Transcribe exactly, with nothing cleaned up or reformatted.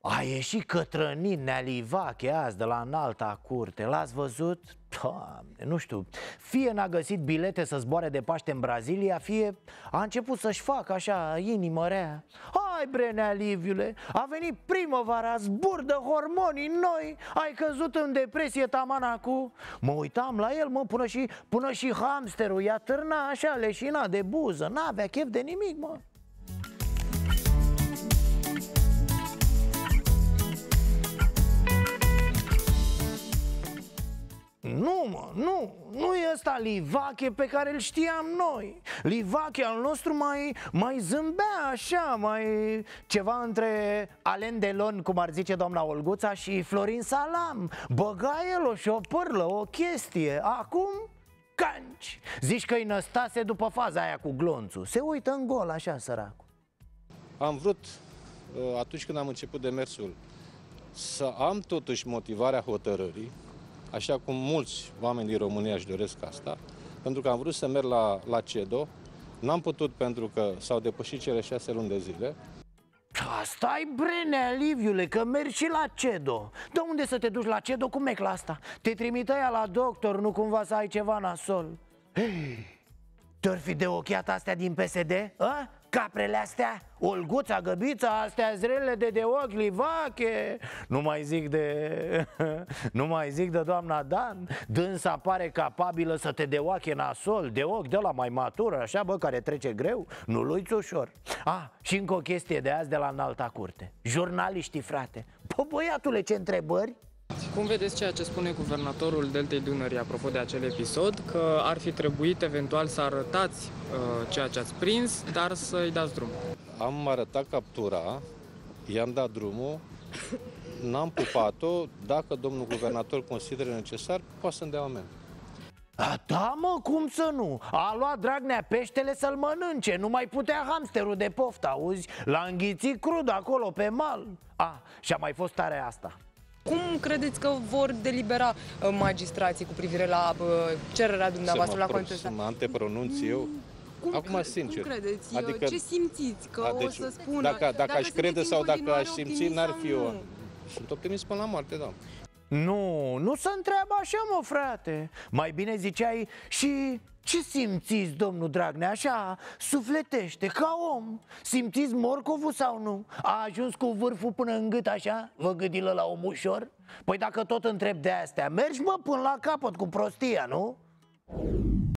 A ieșit cătrănin Nealivache azi de la înalta curte. L-ați văzut? Doamne, nu știu. Fie n-a găsit bilete să zboare de Paște în Brazilia, fie a început să-și facă așa inimă rea. Hai bre, Nealiviule, a venit primăvara, zburdă hormonii noi. Ai căzut în depresie tamanacu. Mă uitam la el, mă, până și, până și hamsterul i-a târna așa leșina de buză. N-avea chef de nimic, mă. Nu, mă, nu, nu e ăsta Livache pe care îl știam noi. Livache al nostru mai, mai zâmbea așa, mai ceva între Alain Delon, cum ar zice doamna Olguța, și Florin Salam. Băga el o șopârlă, o chestie. Acum, canci. Zici că-i năstase după faza aia cu glonțul. Se uită în gol așa, săracul. Am vrut, atunci când am început demersul, să am totuși motivarea hotărârii, așa cum mulți oameni din România își doresc asta, pentru că am vrut să merg la, la CEDO, n-am putut pentru că s-au depășit cele șase luni de zile. Stai bre, Nealiviule, că mergi și la CEDO. De unde să te duci la CEDO cu mecla asta? Te trimite aia la doctor, nu cumva să ai ceva nasol? Te-or fi de ochiat astea din P S D? A? Caprele astea? Olguța, Găbița, astea zrele de de ochi, Livache. Nu mai zic de... nu mai zic de doamna Dan. Dânsa pare capabilă să te deoache nasol. De ochi de la mai matură, așa, bă, care trece greu. Nu luiți ușor. Ah, și încă o chestie de azi de la înalta curte. Jurnaliștii, frate. Bă, băiatule, ce întrebări? Cum vedeți ceea ce spune guvernatorul Deltei Dunării apropo de acel episod, că ar fi trebuit eventual să arătați uh, ceea ce ați prins, dar să-i dați drum? Am arătat captura, i-am dat drumul, n-am pupat-o, dacă domnul guvernator consideră necesar, poate să-mi dea amendă. A, da, mă, cum să nu? A luat Dragnea peștele să-l mănânce. Nu mai putea hamsterul de poftă, auzi? L-a înghițit crud acolo pe mal. A, și-a mai fost tare asta. Cum credeți că vor delibera uh, magistrații cu privire la uh, cererea dumneavoastră la contestare? Să mă antepronunț eu? Cum, Acum, sincer. Cum credeți? Adică, ce simțiți? Că a, deci, o să spună... Dacă, dacă, dacă aș crede sau dacă aș simți, n-ar fi eu. Nu. Sunt optimist până la moarte, da. Nu, nu se întreabă așa, mă, frate. Mai bine ziceai și... Ce simțiți, domnul Dragnea, așa, sufletește, ca om? Simțiți morcovul sau nu? A ajuns cu vârful până în gât, așa? Vă gâdilă la om ușor? Păi dacă tot întreb de astea, mergi, mă, până la capăt cu prostia, nu?